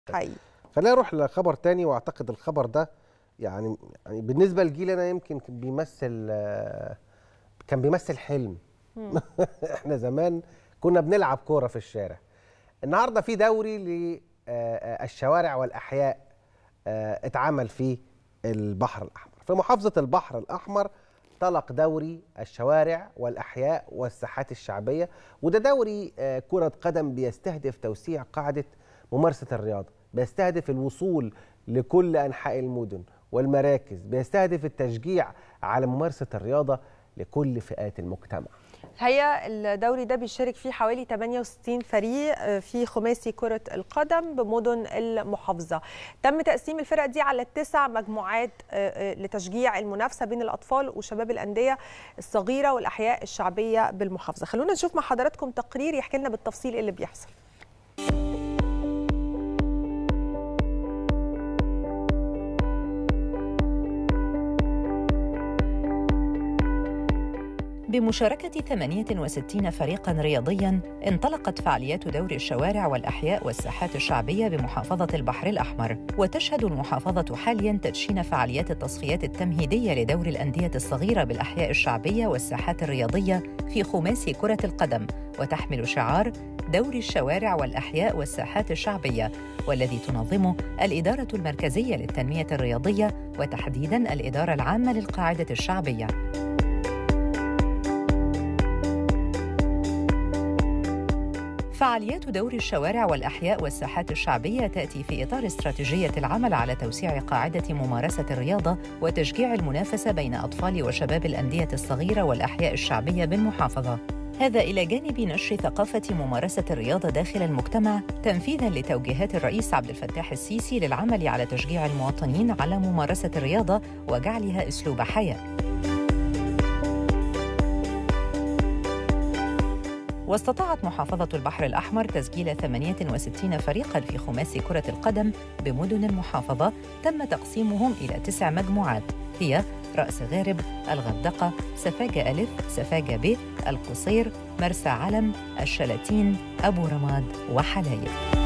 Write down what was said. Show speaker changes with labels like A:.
A: حقيقي.
B: خلينا نروح لخبر تاني، واعتقد الخبر ده يعني بالنسبه لجيلنا يمكن كان بيمثل حلم. احنا زمان كنا بنلعب كوره في الشارع. النهارده في دوري للشوارع والاحياء اتعمل في البحر الاحمر، في محافظه البحر الاحمر طلق دوري الشوارع والاحياء والساحات الشعبيه، وده دوري كره قدم بيستهدف توسيع قاعده ممارسه الرياضه، بيستهدف الوصول لكل انحاء المدن والمراكز، بيستهدف التشجيع على ممارسه الرياضه لكل فئات المجتمع.
A: الحقيقه الدوري ده بيشارك فيه حوالي 68 فريق في خماسي كرة القدم بمدن المحافظة. تم تقسيم الفرق دي على 9 مجموعات لتشجيع المنافسة بين الأطفال وشباب الأندية الصغيرة والأحياء الشعبية بالمحافظة. خلونا نشوف مع حضراتكم تقرير يحكي لنا بالتفصيل اللي بيحصل.
C: بمشاركة 68 فريقاً رياضياً انطلقت فعاليات دوري الشوارع والأحياء والساحات الشعبية بمحافظة البحر الأحمر، وتشهد المحافظة حالياً تدشين فعاليات التصفيات التمهيدية لدور الأندية الصغيرة بالأحياء الشعبية والساحات الرياضية في خماسي كرة القدم، وتحمل شعار دوري الشوارع والأحياء والساحات الشعبية، والذي تنظمه الإدارة المركزية للتنمية الرياضية وتحديداً الإدارة العامة للقاعدة الشعبية. فعاليات دوري الشوارع والأحياء والساحات الشعبية تأتي في إطار استراتيجية العمل على توسيع قاعدة ممارسة الرياضة وتشجيع المنافسة بين أطفال وشباب الأندية الصغيرة والأحياء الشعبية بالمحافظة. هذا إلى جانب نشر ثقافة ممارسة الرياضة داخل المجتمع، تنفيذاً لتوجيهات الرئيس عبد الفتاح السيسي للعمل على تشجيع المواطنين على ممارسة الرياضة وجعلها أسلوب حياة. واستطاعت محافظة البحر الأحمر تسجيل 68 فريقاً في خماسي كرة القدم بمدن المحافظة، تم تقسيمهم إلى 9 مجموعات، هي رأس غارب، الغردقة، سفاجة ألف، سفاجة ب، القصير، مرسى علم، الشلاتين، أبو رماد وحلايب.